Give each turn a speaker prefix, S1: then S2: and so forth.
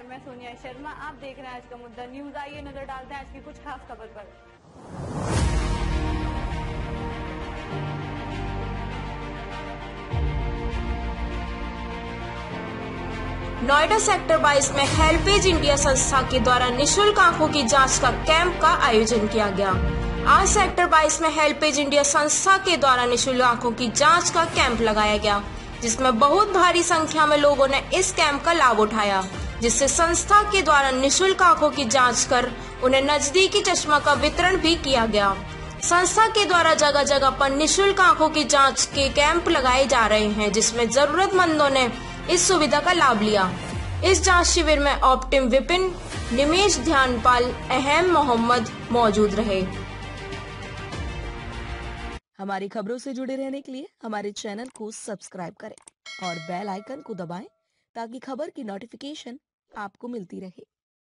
S1: नमस्कार, मैं सोनिया शर्मा। आप देख रहे हैं आज का मुद्दा न्यूज। आइए नजर डालते हैं आज की कुछ खास खबर पर।
S2: नोएडा सेक्टर 22 में हेल्पेज इंडिया संस्था के द्वारा निशुल्क आंखों की जांच का कैंप का आयोजन किया गया। आज सेक्टर 22 में हेल्पेज इंडिया संस्था के द्वारा निशुल्क आंखों की जांच का कैंप लगाया गया, जिसमें बहुत भारी संख्या में लोगों ने इस कैंप का लाभ उठाया, जिससे संस्था के द्वारा निशुल्क आंखों की जांच कर उन्हें नजदीकी चश्मा का वितरण भी किया गया। संस्था के द्वारा जगह जगह पर निशुल्क आंखों की जांच के कैंप लगाए जा रहे हैं, जिसमें जरूरतमंदों ने इस सुविधा का लाभ लिया। इस जांच शिविर में ऑप्टिम विपिन, निमेश ध्यानपाल, अहम मोहम्मद मौजूद रहे।
S3: हमारी खबरों से जुड़े रहने के लिए हमारे चैनल को सब्सक्राइब करें और बेल आइकन को दबाएं ताकि खबर की नोटिफिकेशन आपको मिलती रहे।